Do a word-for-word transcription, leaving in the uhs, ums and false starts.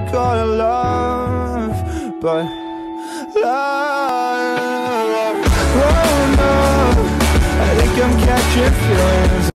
call it love, but love. Oh no, I think I'm catching feelings.